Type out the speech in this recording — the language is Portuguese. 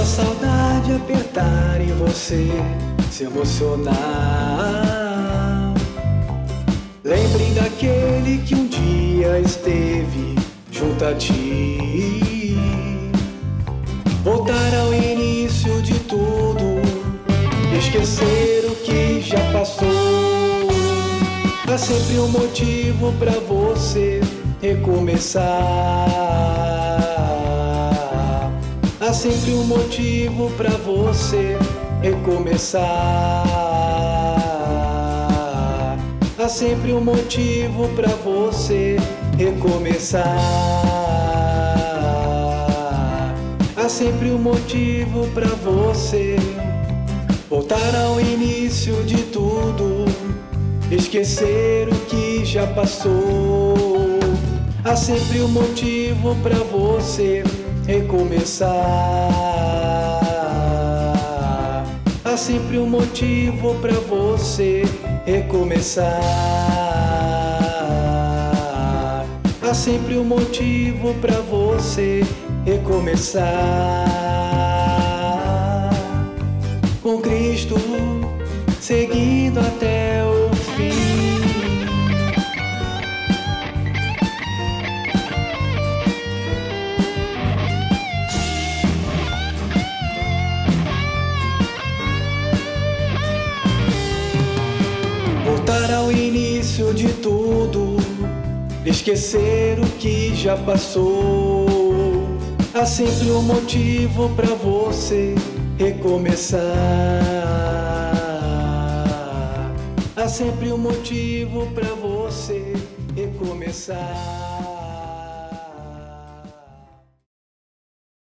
a saudade apertar e você se emocionar, lembre daquele que um dia esteve junto a ti. Voltar ao início de tudo, esquecer o que já passou. Há sempre um motivo pra você recomeçar. Há sempre um motivo pra você recomeçar. Há sempre um motivo pra você recomeçar. Há sempre um motivo pra você voltar ao início de tudo, esquecer o que já passou. Há sempre um motivo pra você recomeçar. Há sempre um motivo pra você recomeçar. Há sempre um motivo pra você recomeçar. Com Cristo, seguindo até o fim. Voltar ao início de tudo, esquecer o que já passou. Há sempre um motivo pra você recomeçar. Há sempre um motivo pra você recomeçar.